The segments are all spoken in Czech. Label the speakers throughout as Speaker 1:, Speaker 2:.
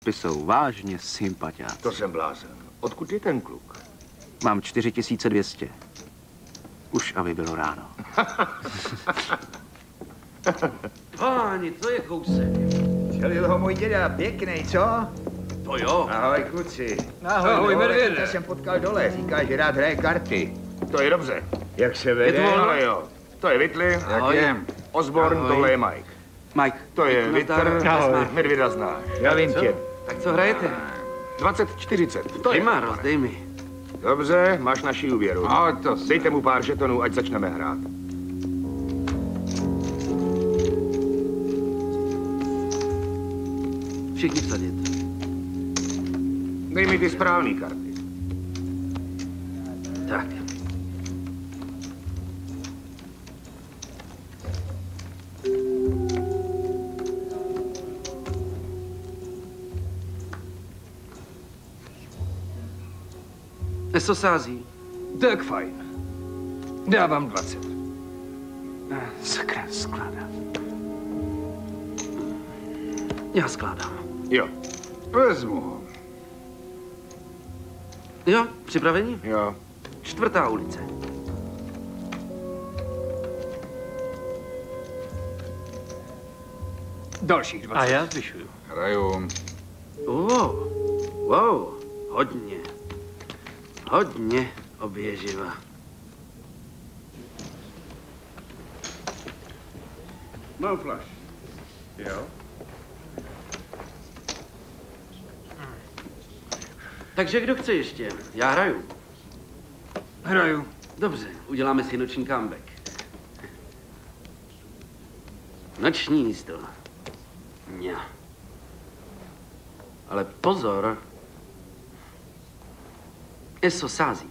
Speaker 1: Ty jsou vážně sympatiáci.
Speaker 2: To jsem blázen. Odkud je ten kluk?
Speaker 1: Mám 4200. Už aby bylo ráno.
Speaker 3: Páni, to je kousek.
Speaker 4: Čelil ho můj děda, pěknej, co?
Speaker 3: To jo.
Speaker 4: Ahoj, kluci.
Speaker 3: Ahoj, medvěde.
Speaker 4: Já jsem potkal dole, říká, že rád hraje karty.
Speaker 2: To je dobře.
Speaker 4: Jak se vede?
Speaker 3: Je to ono?
Speaker 2: Ale jo. To je Whitley. Jak je? Osborne,
Speaker 3: Ahoj.
Speaker 2: tohle je Mike.
Speaker 1: Mike,
Speaker 2: To je Witter.
Speaker 4: Ahoj.
Speaker 2: Medvěda znáš.
Speaker 4: Já vím tě.
Speaker 3: Tak co hrajete?
Speaker 2: 20-40. To je.
Speaker 3: Prima, rozdej mi.
Speaker 2: Dobře, máš naši úvěru.
Speaker 5: No, to
Speaker 2: Dejte mu pár žetonů, ať začneme hrát.
Speaker 3: Všichni vsadit.
Speaker 2: Dej mi ty správný karty.
Speaker 3: Tak. Eso sází.
Speaker 5: Tak fajn. Dávám 20.
Speaker 1: sakra, skládám.
Speaker 3: Já skládám.
Speaker 2: Jo.
Speaker 5: Vezmu ho.
Speaker 3: Jo, připraveni?
Speaker 2: Jo.
Speaker 3: 4. ulice.
Speaker 5: Dalších 20.
Speaker 1: A já zvyšuju.
Speaker 5: Hraju.
Speaker 3: Wow, hodně. Hodně oběživa.
Speaker 2: Mám flash. Jo.
Speaker 3: Takže kdo chce ještě? Já hraju.
Speaker 5: Hraju.
Speaker 3: Dobře, uděláme si noční comeback. Noční jízdo. Ně. Ale pozor. Eso sází.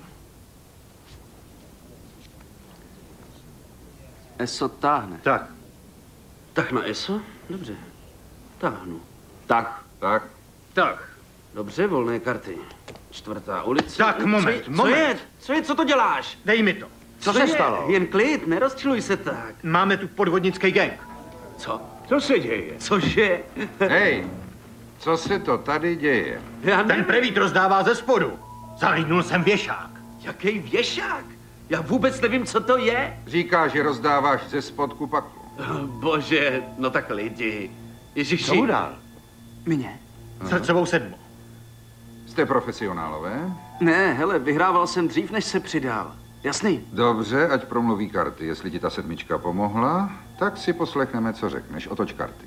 Speaker 1: Eso táhne.
Speaker 4: Tak.
Speaker 3: Tak na Eso? Dobře. Táhnu.
Speaker 2: Tak.
Speaker 5: Tak.
Speaker 4: Tak.
Speaker 3: Dobře, volné karty. 4. ulice.
Speaker 4: Tak, moment, moment.
Speaker 3: Co je? Co to děláš?
Speaker 4: Dej mi to.
Speaker 3: Co
Speaker 4: se stalo?
Speaker 3: Jen klid, nerozčiluj se tak.
Speaker 4: Máme tu podvodnický gang.
Speaker 3: Co?
Speaker 2: Co se děje?
Speaker 3: Cože?
Speaker 5: Hej, co se to tady děje?
Speaker 3: Já
Speaker 4: Ten
Speaker 3: nevím.
Speaker 4: prevít rozdává ze spodu. Zalídnul jsem věšák.
Speaker 3: Jaký věšák? Já vůbec nevím, co to je.
Speaker 5: Říká, že rozdáváš ze spodku paku.
Speaker 3: Bože, no tak lidi. Ježiši.
Speaker 1: Co mu dál? Mně?
Speaker 4: Srdcovou sedmu.
Speaker 5: Jste profesionálové?
Speaker 1: Ne, hele, vyhrával jsem dřív, než se přidal. Jasný?
Speaker 5: Dobře, ať promluví karty. Jestli ti ta 7 pomohla, tak si poslechneme, co řekneš. Otoč karty.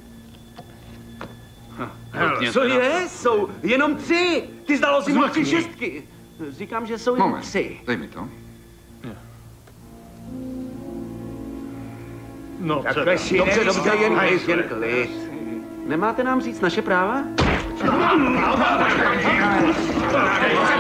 Speaker 3: Co je? Jsou jenom 3. Ty zdalo si mu 3 šestky. Říkám, že jsou jenom
Speaker 5: Moment,
Speaker 3: 3.
Speaker 5: dej mi to.
Speaker 4: No,
Speaker 2: Takhle si
Speaker 3: Dobře, jen klid. Nemáte nám říct naše práva?